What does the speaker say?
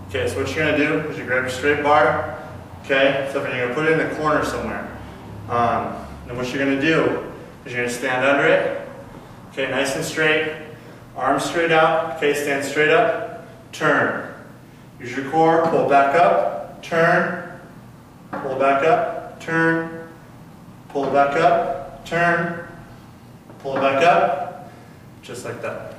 Okay, so what you're going to do is you grab your straight bar, okay, so you're going to put it in the corner somewhere. Then what you're going to do is you're going to stand under it, okay, nice and straight, arms straight out, okay, stand straight up, turn. Use your core, pull back up, turn, pull back up, turn, pull back up, turn, pull back up, just like that.